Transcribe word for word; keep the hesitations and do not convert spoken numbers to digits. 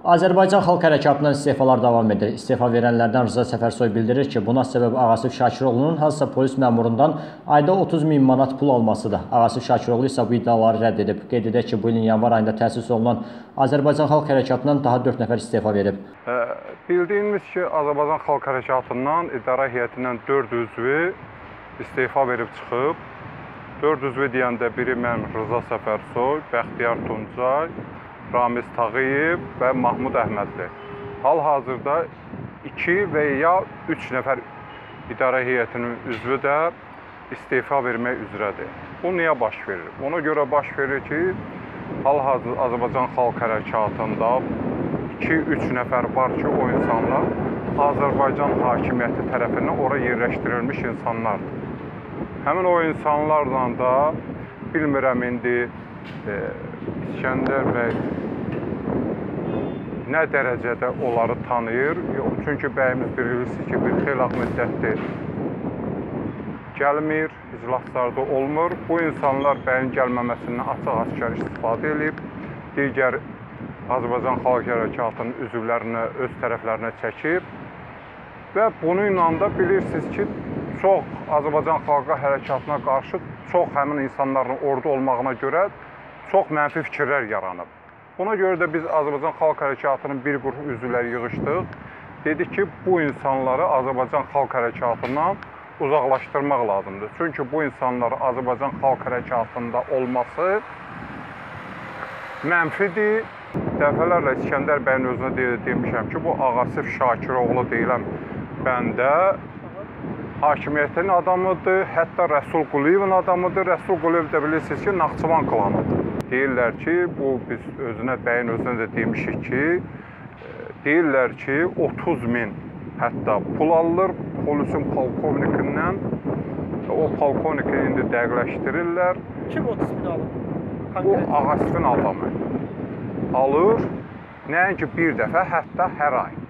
Azərbaycan Xalq Hərəkatından istefalar davam edir. İstefa verənlərdən Rıza Səfərsoy bildirir ki, buna səbəb Ağasif Şakiroğlu'nun hansısa polis məmurundan ayda otuz min manat pul almasıdır. Ağasif Şakiroğlu isə bu iddiaları rədd edib. Qeyd edək ki, bu ilin yanvar ayında təsis olunan Azərbaycan Xalq Hərəkatından daha dörd nəfər istefa verib. E, bildiyimiz ki, Azərbaycan Xalq Hərəkatından idarə heyətindən dörd üzvü istefa verib çıxıb. dörd üzvü deyəndə biri mən Rıza Səfərsoy, Bəxtiyar Tuncay, Ramiz Tağıyev və Mahmud Əhmədli. Hal-hazırda iki və ya üç nəfər idarə heyətinin üzvü də istefa vermək üzrədir. Bu niyə baş verir? Ona görə baş verir ki, hal-hazır Azərbaycan Xalq Hərəkatında iki üç nəfər var ki, o insanlar Azərbaycan hakimiyyəti tərəfindən ora yerləşdirilmiş insanlardır. Həmin o insanlarla da bilmirəm indi e, İskəndər bəy nə dərəcədə onları tanıyır. Çünki bəyimiz bilirsiniz ki, bir xeyli müddətdir gəlmir, iclaslarda olmur. Bu insanlar bəyin gəlməməsindən açıq-aşkar istifadə edib, digər Azərbaycan Xalq Hərəkatının üzvlərini öz tərəflərinə çəkib və bununla da bilirsiniz ki, çox Azərbaycan Xalq Hərəkatına qarşı çox həmin insanların orada olmağına görə çox mənfi fikirlər yaranıb. Buna görə də biz Azərbaycan Xalq Hərəkatının bir qrup üzvləri yığışdıq. Dedik ki, bu insanları Azərbaycan Xalq Hərəkatından uzaqlaşdırmaq lazımdır. Çünki bu insanlar Azərbaycan Xalq Hərəkatında olması mənfidir. Dəfələrlə İskəndər bəyin özünə de demişəm ki, bu Ağasif Şakiroğlu deyilən bəndə hakimiyyətin adamıdır, hətta Rəsul Quliyevin adamıdır. Rəsul Quliyev də bilirsiniz ki, Naxçıvan klanıdır. Deyirlər ki, bu biz özünə, bəyin özünə də demişik ki, deyirlər ki, otuz min hətta pul alınır polisin polkovnikindən. O polkovniki indi dəqiqləşdirirlər. Kim otuz min alır? Bu Ağasifin adamı alır, nəinki bir dəfə, hətta hər ay.